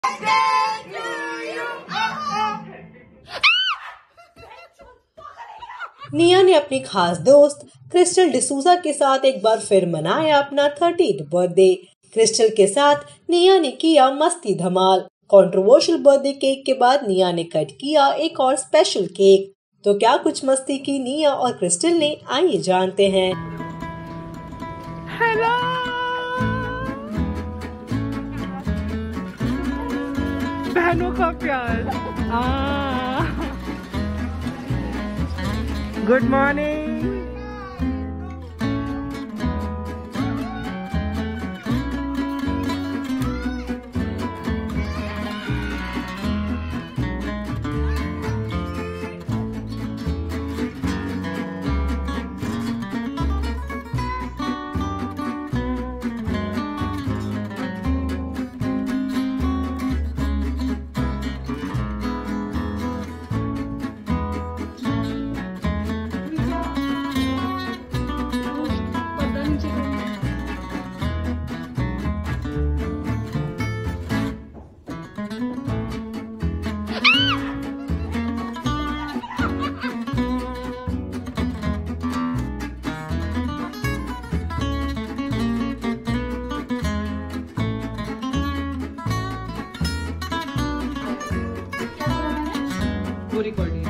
निया ने अपनी खास दोस्त क्रिस्टल डिसूजा के साथ एक बार फिर मनाया अपना 30th बर्थडे। क्रिस्टल के साथ निया ने किया मस्ती धमाल। कंट्रोवर्शियल बर्थडे केक के बाद निया ने कट किया एक और स्पेशल केक। तो क्या कुछ मस्ती की निया और क्रिस्टल ने, आइए जानते हैं। हेलो बहनों का प्यार। Good morning. रिकॉर्डिंग